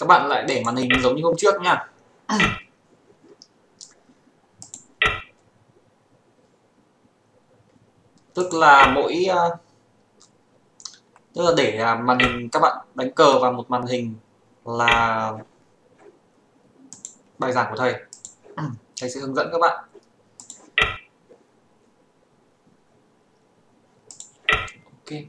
bạn lại để màn hình giống như hôm trước nha. Tức là tức là để màn hình các bạn đánh cờ vào một màn hình là bài giảng của thầy. Thầy sẽ hướng dẫn các bạn. Ok.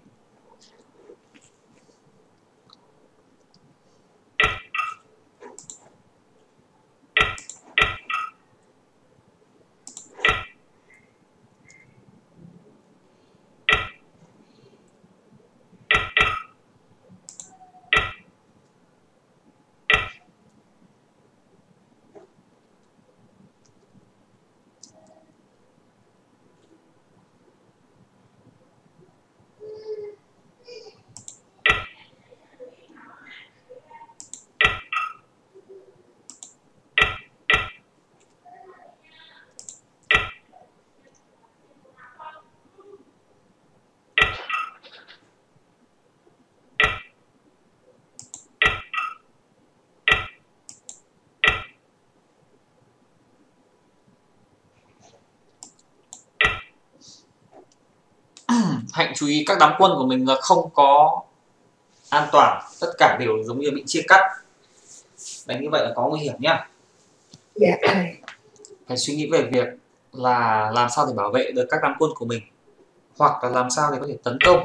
Hạnh chú ý các đám quân của mình là không có an toàn, tất cả đều giống như bị chia cắt. Đánh như vậy là có nguy hiểm nhá. Dạ thầy. Phải suy nghĩ về việc là làm sao để bảo vệ được các đám quân của mình, hoặc là làm sao để có thể tấn công.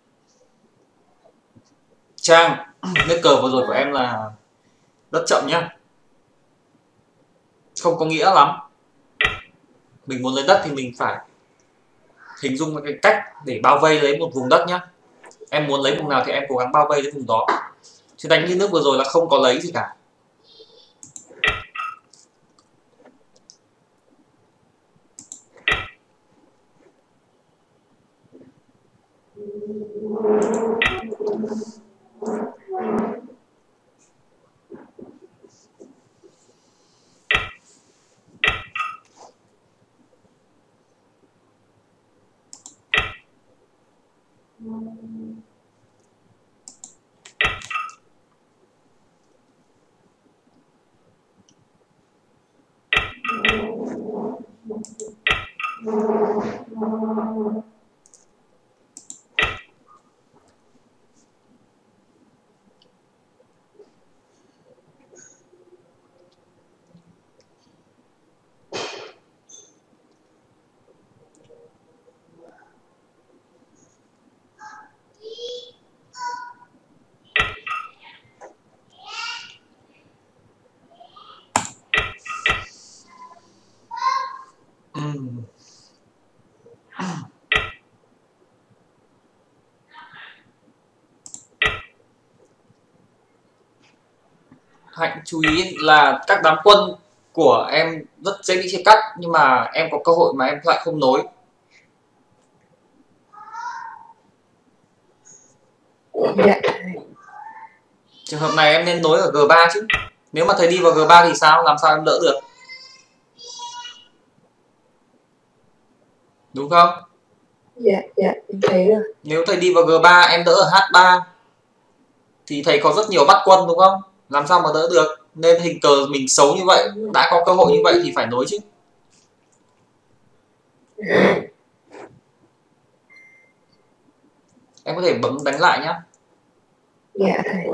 Trang, nước cờ vừa rồi của em là rất chậm nhá, không có nghĩa lắm. Mình muốn lấy đất thì mình phải hình dung cái cách để bao vây lấy một vùng đất nhá. Em muốn lấy vùng nào thì em cố gắng bao vây lấy vùng đó, chứ đánh như nước vừa rồi là không có lấy gì cả. Hạnh chú ý là các đám quân của em rất dễ bị chia cắt, nhưng mà em có cơ hội mà em lại không nối. Dạ. Trường hợp này em nên nối ở G3 chứ. Nếu mà thầy đi vào G3 thì sao? Làm sao em đỡ được? Đúng không? Dạ, em thấy rồi. Nếu thầy đi vào G3 em đỡ ở H3 thì thầy có rất nhiều bắt quân đúng không? Làm sao mà đỡ được? Nên hình cờ mình xấu như vậy, đã có cơ hội như vậy thì phải nối chứ. Em có thể bấm đánh lại nhá. Dạ thầy.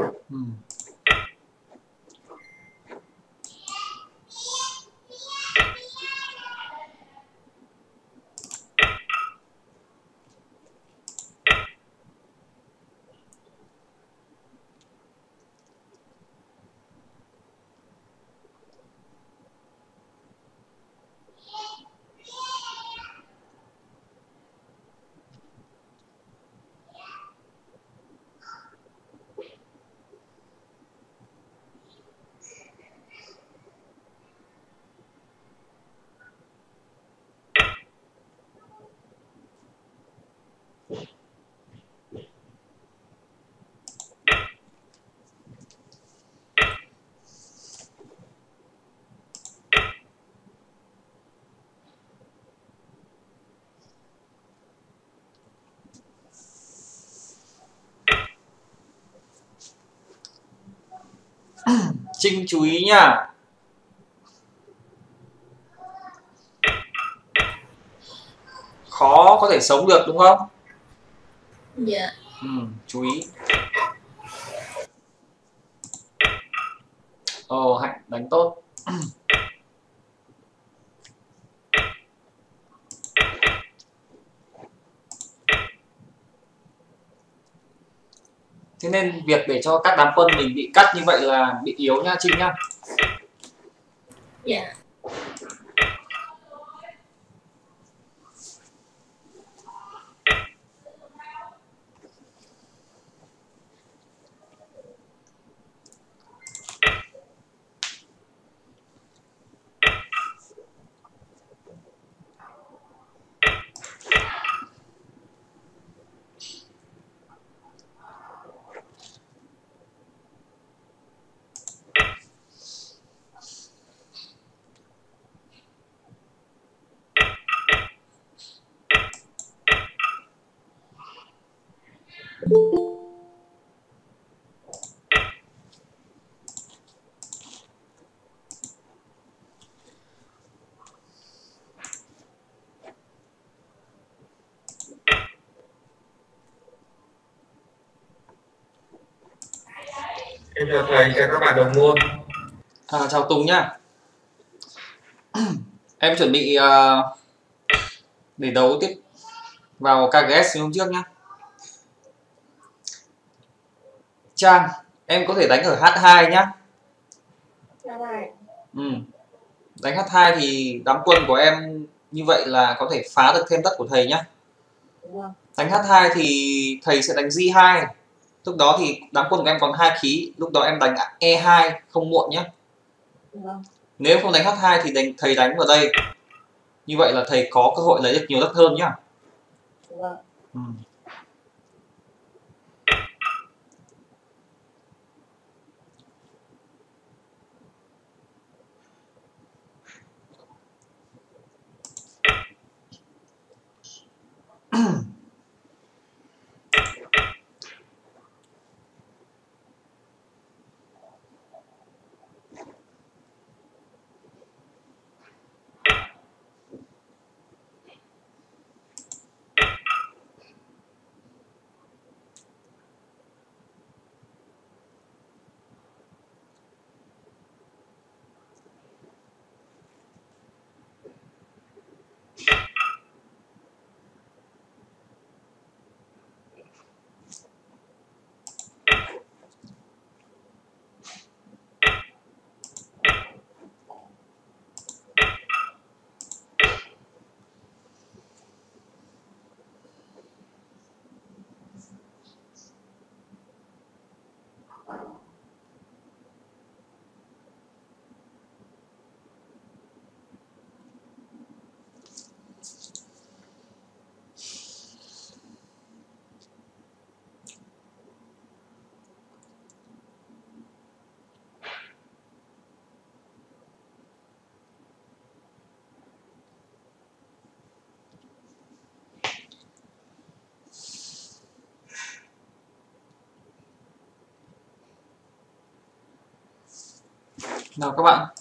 Trinh chú ý nha. Khó có thể sống được đúng không? Dạ. Chú ý. Ồ, Hạnh đánh tốt. Thế nên việc để cho các đám quân mình bị cắt như vậy là bị yếu nha Trinh nhá. Dạ. Em chào thầy, chào các bạn đồng môn. Chào Tùng nhá. Em chuẩn bị để đấu tiếp vào KGS như hôm trước nhá. Trang, em có thể đánh ở H2 nhá. Đánh H2 thì đám quân của em như vậy là có thể phá được thêm đất của thầy nhá. Đánh H2 thì thầy sẽ đánh G2. Lúc đó thì đám quân của em còn 2 khí, lúc đó em đánh E2 không muộn nhé. Nếu không đánh H2 thì thầy đánh vào đây. Như vậy là thầy có cơ hội lấy được nhiều đất hơn nhá. Nào các bạn.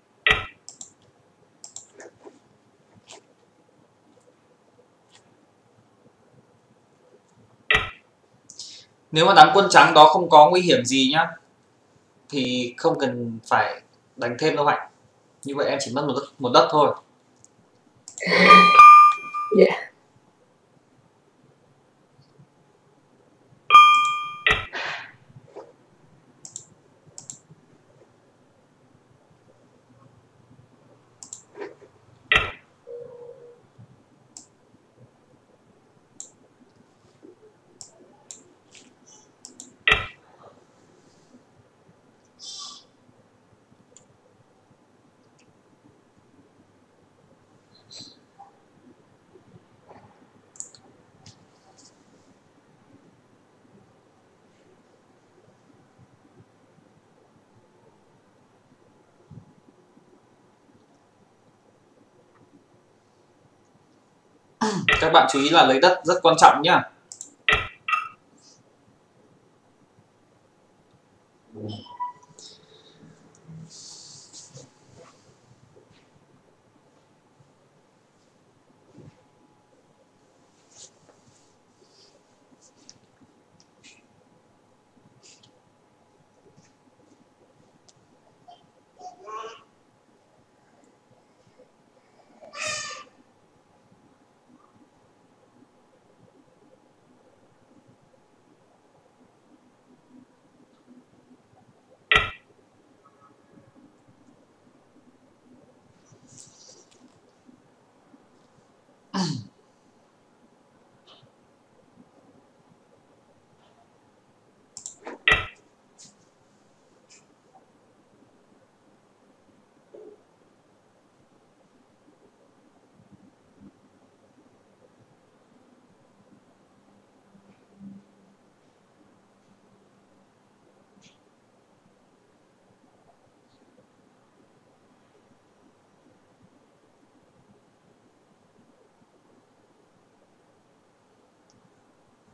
Nếu mà đám quân trắng đó không có nguy hiểm gì nhá thì không cần phải đánh thêm đâu Hạnh. Như vậy em chỉ mất một đất thôi. Dạ. Các bạn chú ý là lấy đất rất quan trọng nhá.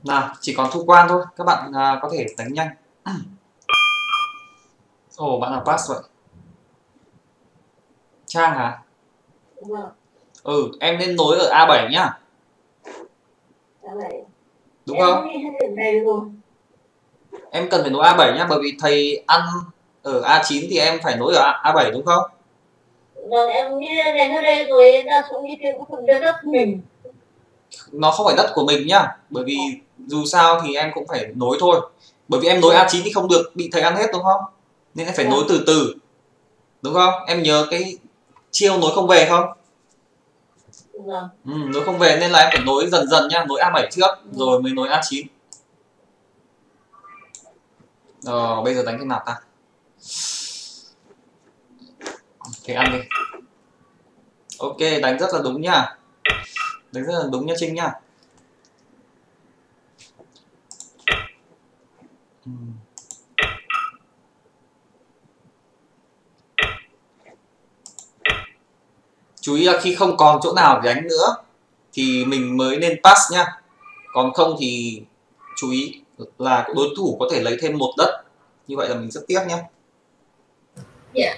Nào, chỉ còn thu quan thôi, các bạn có thể đánh nhanh. Ồ, bạn nào pass vậy? Trang hả? Vâng. Ừ, em nên nối ở A7 nhá. A7. Đúng không? Em đi hết điểm này rồi. Em cần phải nối A7 nhá, bởi vì thầy ăn ở A9 thì em phải nối ở A7 đúng không? Vâng, em đi đến ở đây rồi, ra xuống đi thêm cũng không đất mình. Nó không phải đất của mình nhá, bởi vì dù sao thì em cũng phải nối thôi. Bởi vì em nối A9 thì không được bị thầy ăn hết đúng không? Nên em phải nối từ từ. Đúng không? Em nhớ cái chiêu nối không về không? Vâng. Nối không về nên là em phải nối dần dần nhá, nối A7 trước rồi mới nối A9. Bây giờ đánh thế nào ta? Thầy ăn đi. Ok, đánh rất là đúng nha. Đánh rất là đúng nha Trinh nha. Chú ý là khi không còn chỗ nào để đánh nữa thì mình mới nên pass nhá. Còn không thì chú ý là đối thủ có thể lấy thêm một đất. Như vậy là mình rất tiếc nhé. Dạ.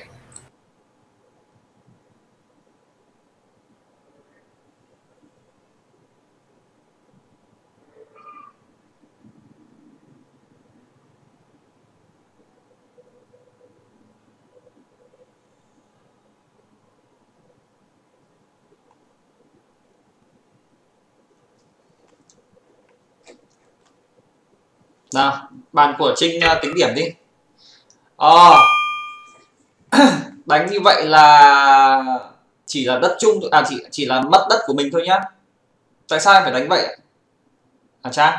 Nào, bàn của Trinh tính điểm đi. Ờ, đánh như vậy là chỉ là đất chung, chỉ là mất đất của mình thôi nhá. Tại sao em phải đánh vậy? Trang?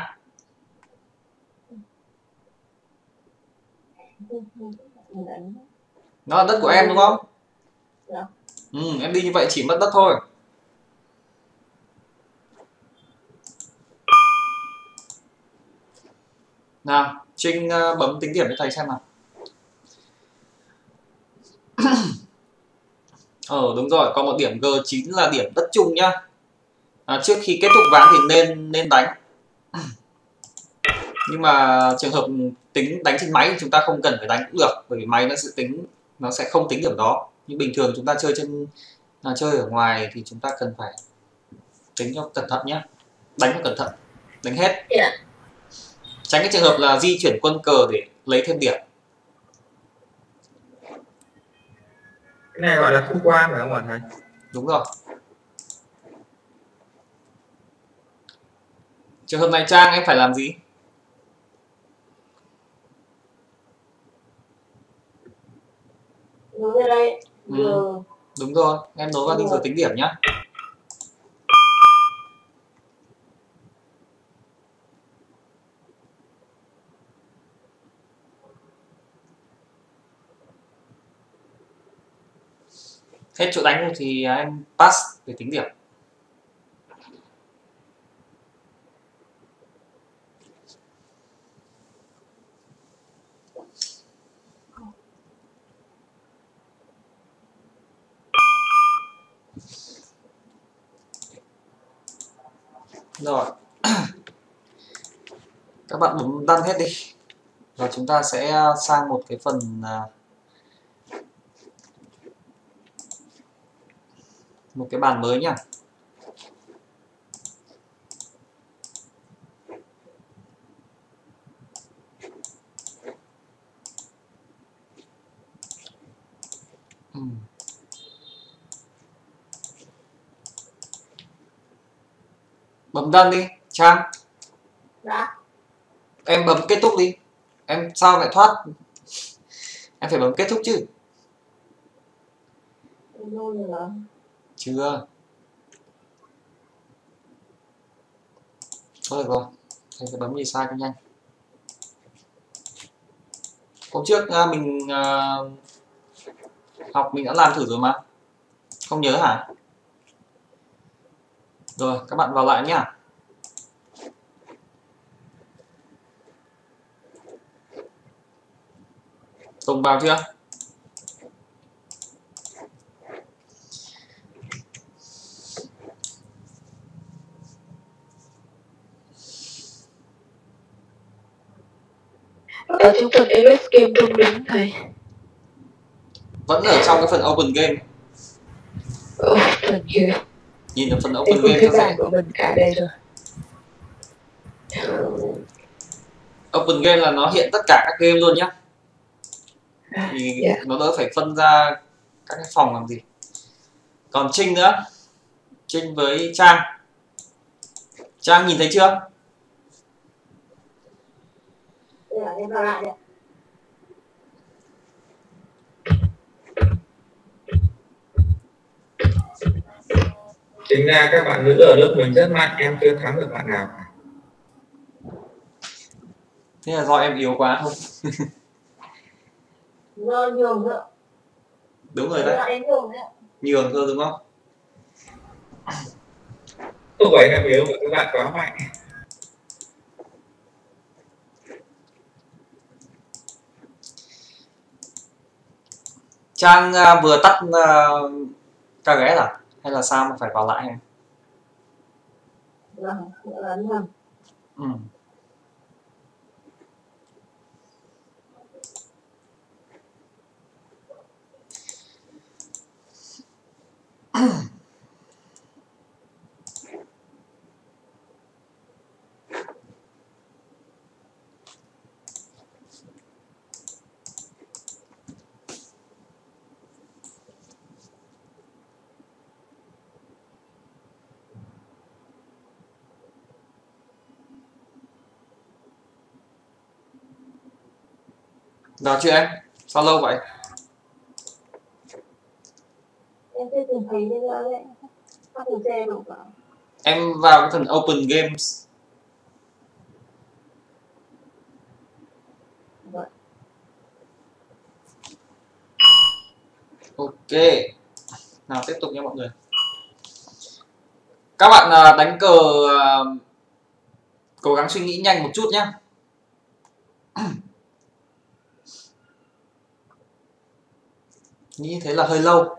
Nó là đất của em đúng không? Dạ. Em đi như vậy chỉ mất đất thôi. Nào, Trinh bấm tính điểm cho thầy xem nào. Đúng rồi, còn một điểm G9 là điểm đất chung nhá. Trước khi kết thúc ván thì nên đánh. Nhưng mà trường hợp tính đánh trên máy thì chúng ta không cần phải đánh cũng được, bởi vì máy nó sẽ không tính điểm đó. Nhưng bình thường chúng ta chơi ở ngoài thì chúng ta cần phải tính cho cẩn thận nhé, đánh cho cẩn thận, đánh hết. Dạ. Tránh cái trường hợp là di chuyển quân cờ để lấy thêm điểm. Cái này gọi là thu quan phải không ạ thầy? Đúng rồi. Trường hợp này Trang em phải làm gì? Nối về đây. Đúng rồi, em nối vào đi rồi tính điểm nhá. Hết chỗ đánh rồi thì em pass để tính điểm. Rồi. Các bạn bấm đăng hết đi. Và chúng ta sẽ sang một cái phần một cái bàn mới nhá. Bấm đăng đi Trang. Dạ. Em bấm kết thúc đi. Em sao lại thoát? Em phải bấm kết thúc chứ. Chưa. Thôi được rồi, thầy sẽ bấm gì sai cho nhanh. Hôm trước mình học mình đã làm thử rồi mà. Không nhớ hả? Rồi, các bạn vào lại nhá. Tùng vào chưa? ở trong phần LS game không đúng thầy. Vẫn ở trong cái phần open game. Phần kia. Nhìn ở phần Em open không game thấy cho dễ. bài của mình cả đây rồi. Open game là nó hiện tất cả các game luôn nhá. Thì nó đỡ phải phân ra các cái phòng làm gì. Còn Trinh nữa. Trinh với Trang. Trang nhìn thấy chưa? Em vào lại đấy. Chính ra các bạn nữ ở lớp mình rất mạnh, em chưa thắng được bạn nào cả. Thế là do em yếu quá không? Do nhường nữa. Đúng rồi đấy. Em nhường đấy. Nhường thôi đúng không? Không phải em yếu mà các bạn quá mạnh. Trang vừa tắt KGS à? Hay là sao mà phải vào lại em? Vâng, ấn nhầm. Ừ. Vào chưa em? Sao lâu vậy? Em chưa tìm thấy bây giờ đấy. Các thử xe đủ cả. Em vào cái phần Open Games. Vậy. Ok. Nào tiếp tục nha mọi người. Các bạn đánh cờ cố gắng suy nghĩ nhanh một chút nhé. Nghĩ thế là hơi lâu.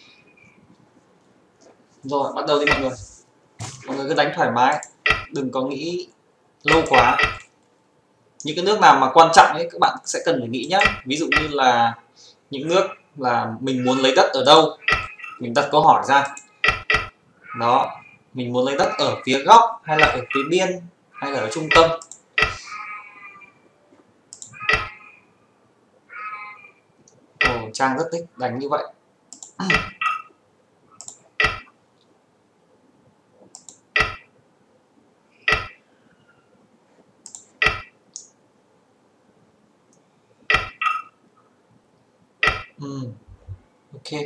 Rồi bắt đầu đi mọi người. Mọi người cứ đánh thoải mái, đừng có nghĩ lâu quá. Những cái nước nào mà quan trọng ấy các bạn sẽ cần phải nghĩ nhé. Ví dụ như là những nước là mình muốn lấy đất ở đâu, mình đặt câu hỏi ra. Đó, mình muốn lấy đất ở phía góc hay là ở phía biên hay là ở trung tâm. Ồ, Trang rất thích đánh như vậy. Ok.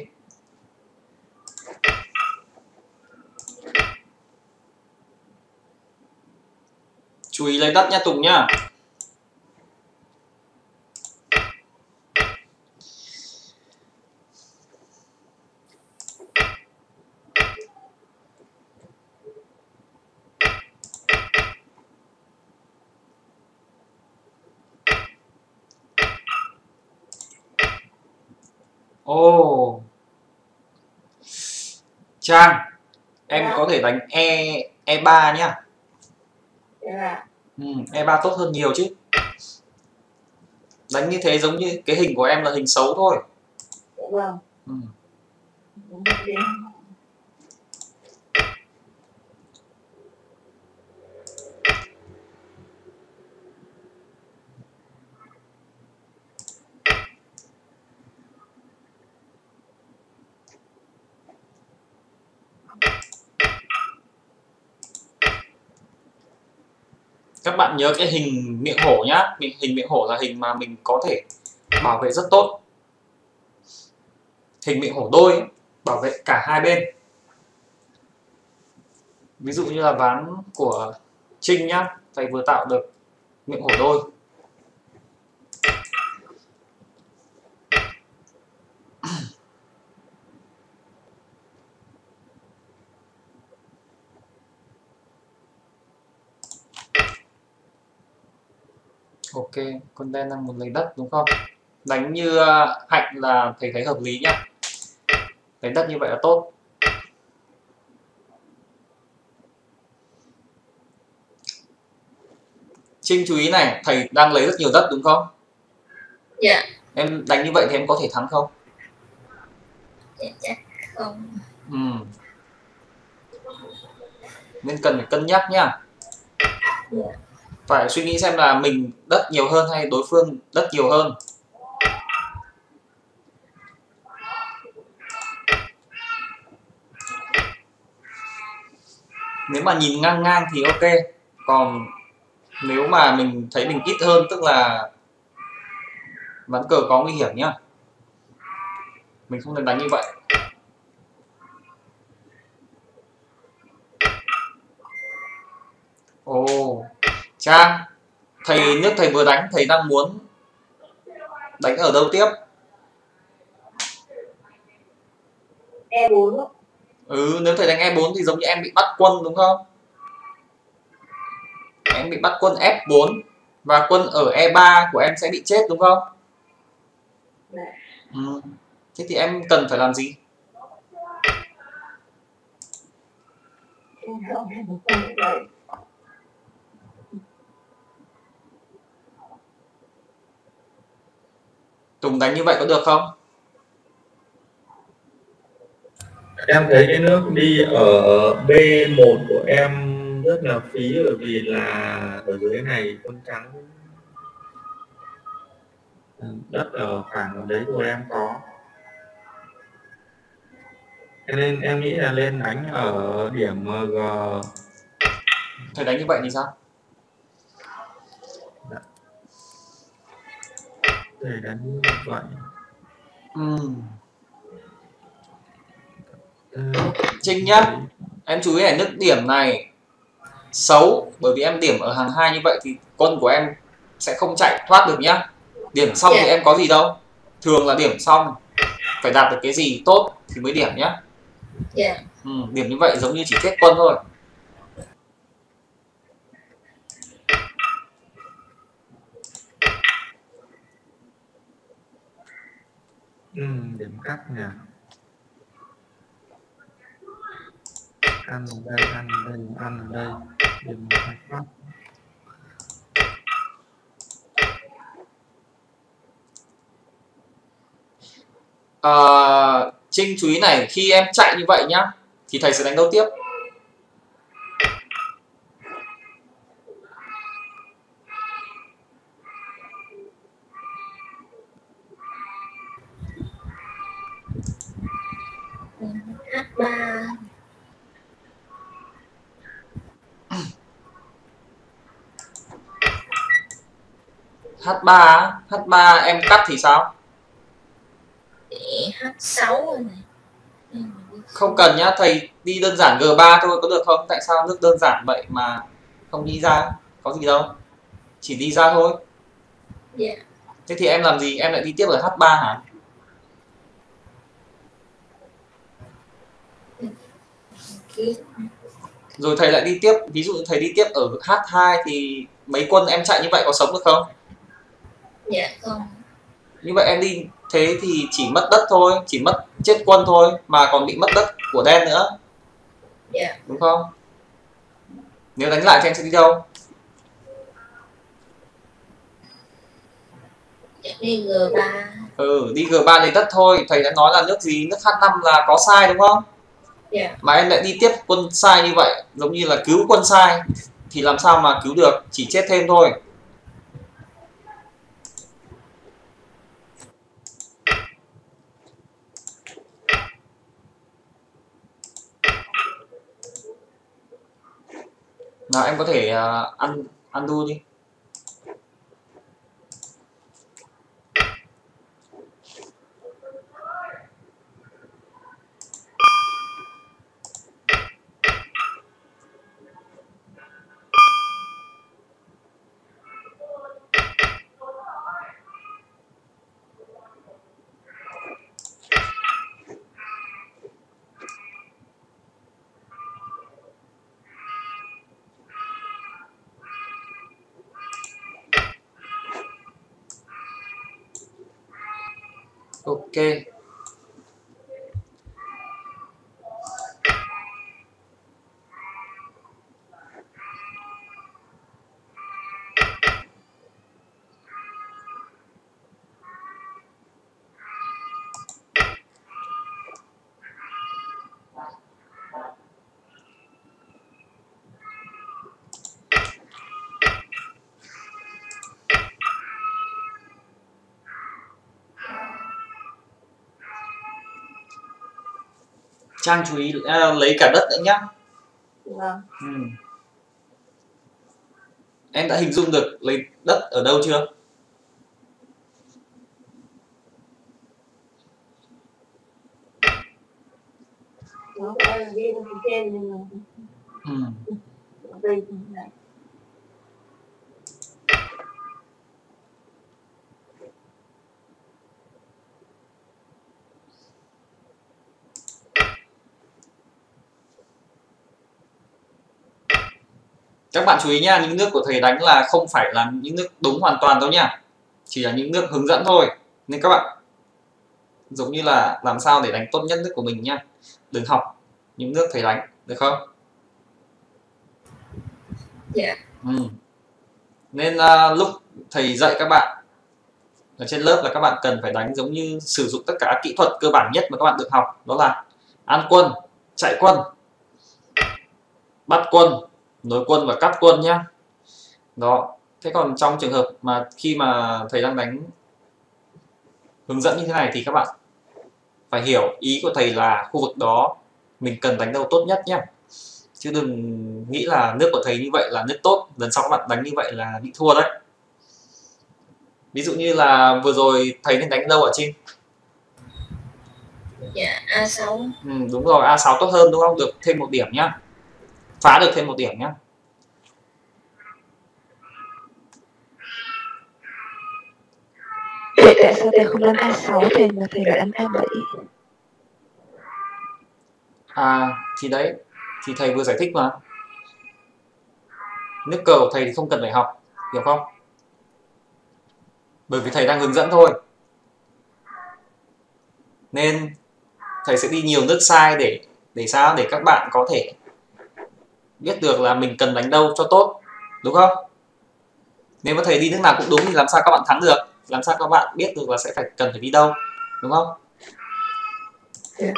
Chú ý lấy đất nha Tùng nhá. Ồ. Trang, em có thể đánh E3 nhá. E3 tốt hơn nhiều chứ. Đánh như thế giống như cái hình của em là hình xấu thôi. Vâng. Các bạn nhớ cái hình miệng hổ nhá. Hình miệng hổ là hình mà mình có thể bảo vệ rất tốt. Hình miệng hổ đôi ấy, bảo vệ cả hai bên. Ví dụ như là ván của Trinh nhá, thầy vừa tạo được miệng hổ đôi. Ok, con đen đang muốn lấy đất đúng không? Đánh như Hạnh là thầy thấy hợp lý nhá. Lấy đất như vậy là tốt. Trinh chú ý này, thầy đang lấy rất nhiều đất đúng không? Dạ. Em đánh như vậy thì em có thể thắng không? Dạ chắc không. Nên cần phải cân nhắc nhá. Dạ. Phải suy nghĩ xem là mình đất nhiều hơn hay đối phương đất nhiều hơn. Nếu mà nhìn ngang ngang thì ok, còn nếu mà mình thấy mình ít hơn tức là ván cờ có nguy hiểm nhá, mình không nên đánh như vậy. Ồ, Trang, nước thầy vừa đánh, thầy đang muốn đánh ở đâu tiếp? E4. Nếu thầy đánh E4 thì giống như em bị bắt quân đúng không? Em bị bắt quân F4 và quân ở E3 của em sẽ bị chết đúng không? Thế thì em cần phải làm gì? Tùng đánh như vậy có được không? Em thấy cái nước đi ở B1 của em rất là phí, bởi vì là ở dưới này con trắng đất ở khoảng đấy của em có, cho nên em nghĩ là lên đánh ở điểm G. Thầy đánh như vậy thì sao? Thầy đánh như vậy. Trinh nhá, em chú ý này, nước điểm này xấu bởi vì em điểm ở hàng 2 như vậy thì quân của em sẽ không chạy thoát được nhá. Điểm xong thì em có gì đâu, thường là điểm xong phải đạt được cái gì tốt thì mới điểm nhá. Điểm như vậy giống như chỉ chết quân thôi. Điểm cắt nhỉ, ăn ở đây, ăn ở đây, ăn ở đây, điểm cắt. Trinh chú ý này, khi em chạy như vậy nhá thì thầy sẽ đánh đâu tiếp? H3. H3 H3 em cắt thì sao? H6 rồi này. Không cần nhá, thầy đi đơn giản G3 thôi có được không? Tại sao nước đơn giản vậy mà không đi ra? Có gì đâu, chỉ đi ra thôi. Thế thì em làm gì? Em lại đi tiếp ở H3 hả? Rồi thầy lại đi tiếp, ví dụ thầy đi tiếp ở H2 thì mấy quân em chạy như vậy có sống được không? Dạ không. Như vậy em đi thế thì chỉ mất đất thôi, chỉ mất chết quân thôi mà còn bị mất đất của đen nữa. Đúng không? Nếu đánh lại thì em sẽ đi đâu? Đi G3. Đi G3 lấy đất thôi. Thầy đã nói là nước gì? Nước H5 là có sai đúng không? Mà em lại đi tiếp quân sai như vậy, giống như là cứu quân sai thì làm sao mà cứu được, chỉ chết thêm thôi. Nào em có thể ăn đu đi. Ok. Trang chú ý lấy cả đất nữa nhá. Vâng. Em đã hình dung được lấy đất ở đâu chưa? Nó có là đi lên phía trên nhưng mà đây này. Các bạn chú ý nha, những nước của thầy đánh là không phải là những nước đúng hoàn toàn đâu nha, chỉ là những nước hướng dẫn thôi, nên các bạn giống như là làm sao để đánh tốt nhất nước của mình nha, đừng học những nước thầy đánh, được không? Dạ. Nên lúc thầy dạy các bạn ở trên lớp là các bạn cần phải đánh giống như sử dụng tất cả các kỹ thuật cơ bản nhất mà các bạn được học, đó là ăn quân, chạy quân, bắt quân, nối quân và cắt quân nhá. Đó. Thế còn trong trường hợp mà khi mà thầy đang đánh hướng dẫn như thế này thì các bạn phải hiểu ý của thầy là khu vực đó mình cần đánh đâu tốt nhất nhé, chứ đừng nghĩ là nước của thầy như vậy là nước tốt, lần sau các bạn đánh như vậy là bị thua đấy. Ví dụ như là vừa rồi thầy nên đánh đâu ở Trinh? Dạ, A6. Đúng rồi, A6 tốt hơn đúng không? Được thêm 1 điểm nhá, phá được thêm 1 điểm nhá. Vậy tại sao thầy không đánh A6 thì mà thầy lại đánh A7? Thì đấy, thì thầy vừa giải thích mà. Nước cờ của thầy thì không cần phải học, hiểu không? Bởi vì thầy đang hướng dẫn thôi. Nên thầy sẽ đi nhiều nước sai để sao? Để các bạn có thể biết được là mình cần đánh đâu cho tốt, đúng không? Nếu mà thầy đi nước nào cũng đúng thì làm sao các bạn thắng được? Làm sao các bạn biết được là sẽ cần phải đi đâu, đúng không? Yeah.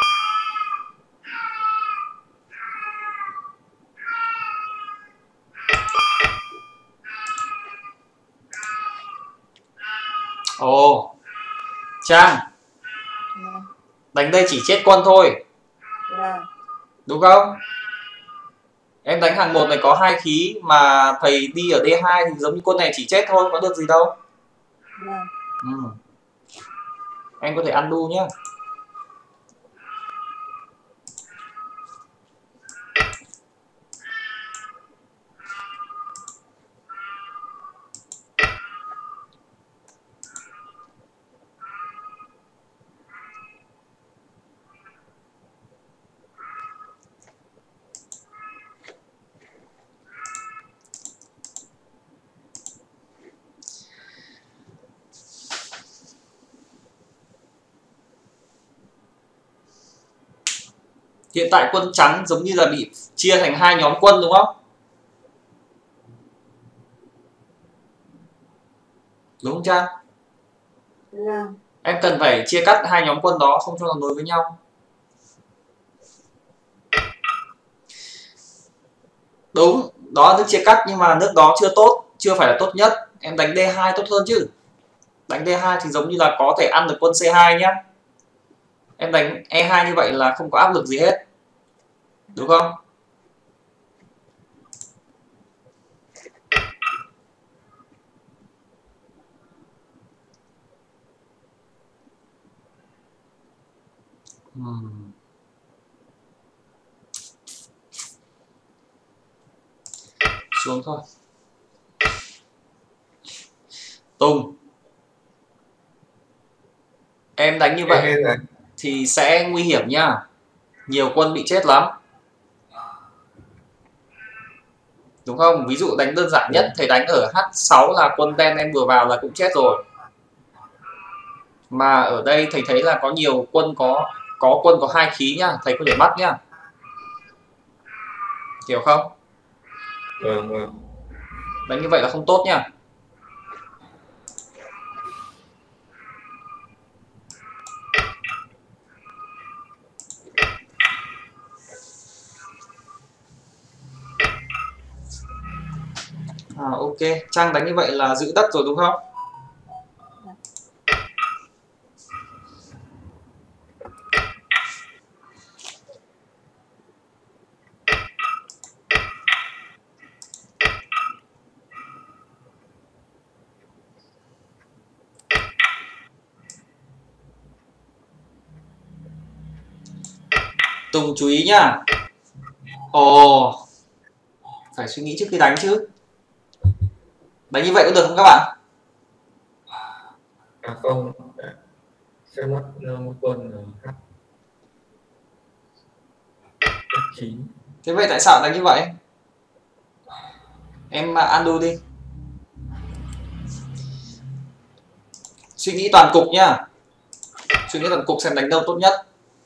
Ồ, Trang, đánh đây chỉ chết quân thôi, đúng không? Em đánh hàng 1 này có 2 khí mà thầy đi ở D2 thì giống như quân này chỉ chết thôi, có được gì đâu. Em có thể undo nhé. Hiện tại quân trắng giống như là bị chia thành 2 nhóm quân đúng không? Đúng không Trang? Em cần phải chia cắt 2 nhóm quân đó, không cho nó nối với nhau. Đúng, đó là nước chia cắt nhưng mà nước đó chưa tốt, chưa phải là tốt nhất. Em đánh D2 tốt hơn chứ. Đánh D2 thì giống như là có thể ăn được quân C2 nhá. Em đánh E2 như vậy là không có áp lực gì hết, đúng không? Xuống thôi. Tung. Em đánh như vậy thì sẽ nguy hiểm nha, nhiều quân bị chết lắm, đúng không? Ví dụ đánh đơn giản nhất, thầy đánh ở H6 là quân đen em vừa vào là cũng chết rồi. Mà ở đây thầy thấy là có nhiều quân có quân có 2 khí nhá, thầy có thể bắt nhá, hiểu không? Vâng. Đánh như vậy là không tốt nha. Ok, Trang đánh như vậy là giữ đất rồi đúng không? Tùng chú ý nhá. Ồ, phải suy nghĩ trước khi đánh chứ. Đánh như vậy có được không các bạn? Không, sẽ mất một quân H9. Thế vậy tại sao đánh như vậy? Em undo đi. Suy nghĩ toàn cục nhá. Suy nghĩ toàn cục xem đánh đâu tốt nhất.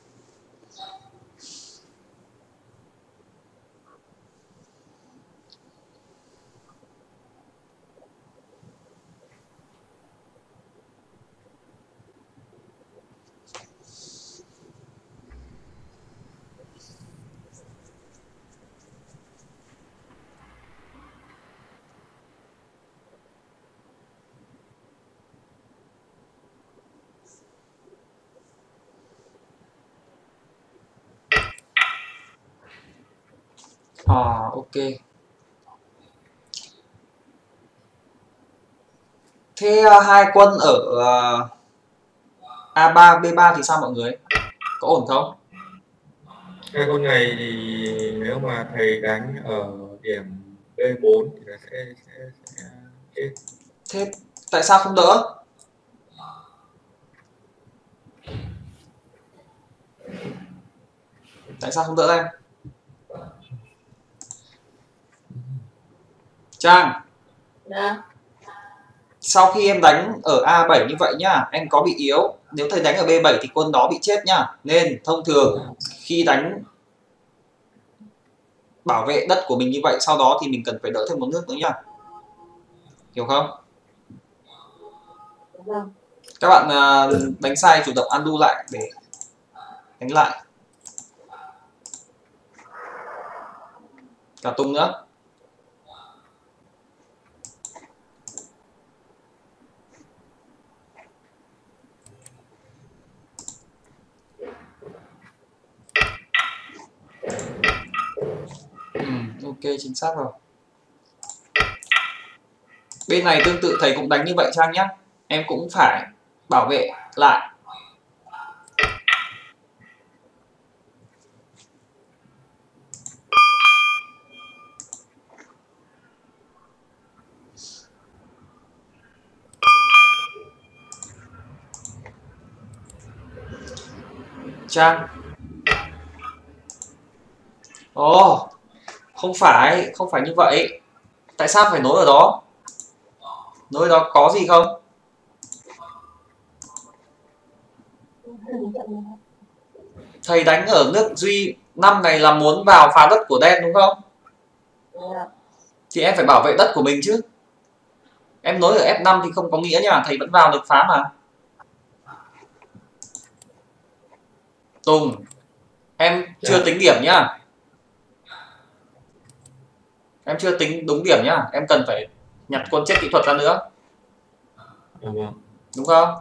Ok. Thế hai quân ở A3, B3 thì sao mọi người? Có ổn không? Hai con này thì nếu mà thầy đánh ở điểm B4 thì là sẽ chết. Thế tại sao không đỡ? Tại sao không đỡ em? Trang. Dạ. Sau khi em đánh ở A7 như vậy nhá, em có bị yếu. Nếu thầy đánh ở B7 thì quân đó bị chết nhá. Nên thông thường khi đánh bảo vệ đất của mình như vậy, sau đó thì mình cần phải đỡ thêm một nước nữa nhá. Hiểu không? Vâng. Các bạn đánh sai chủ động undo lại để đánh lại. Cả tung nữa. Ok, chính xác rồi. Bên này tương tự thầy cũng đánh như vậy Trang nhé. Em cũng phải bảo vệ lại. Trang. Ồ, không phải như vậy. Tại sao phải nối ở đó? Nối ở đó có gì không? Thầy đánh ở nước Duy 5 này là muốn vào phá đất của đen đúng không? Thì em phải bảo vệ đất của mình chứ. Em nối ở F5 thì không có nghĩa nhá, thầy vẫn vào được phá mà. Tùng, em chưa tính điểm nhá. Em chưa tính đúng điểm nhá, em cần phải nhặt quân chết kỹ thuật ra nữa. Đúng không?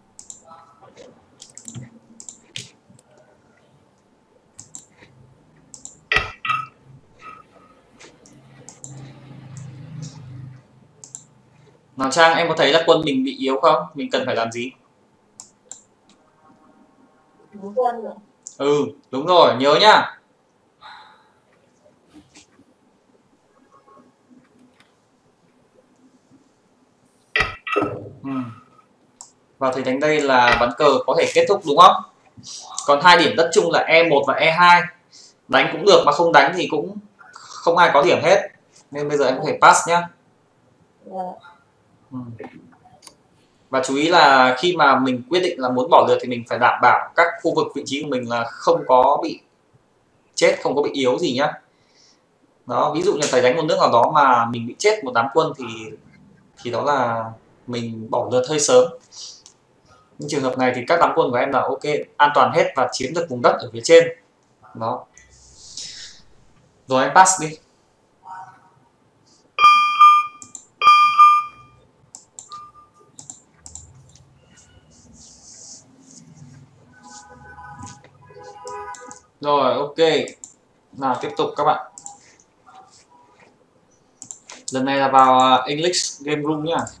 Nào Trang, em có thấy là quân mình bị yếu không? Mình cần phải làm gì? Đúng rồi, nhớ nhá. Và thầy đánh đây là ván cờ có thể kết thúc đúng không? Còn hai điểm đất chung là E1 và E2. Đánh cũng được mà không đánh thì cũng không ai có điểm hết. Nên bây giờ em có thể pass nhá. Và chú ý là khi mà mình quyết định là muốn bỏ lượt thì mình phải đảm bảo các khu vực vị trí của mình là không có bị chết, không có bị yếu gì nhá. Đó, ví dụ như thầy đánh một nước nào đó mà mình bị chết một đám quân thì đó là mình bỏ lượt hơi sớm. Nhưng trường hợp này thì các đám quân của em là ok, an toàn hết và chiếm được vùng đất ở phía trên. Đó. Rồi em pass đi. Rồi ok. Nào tiếp tục các bạn. Lần này là vào English Game Room nhá.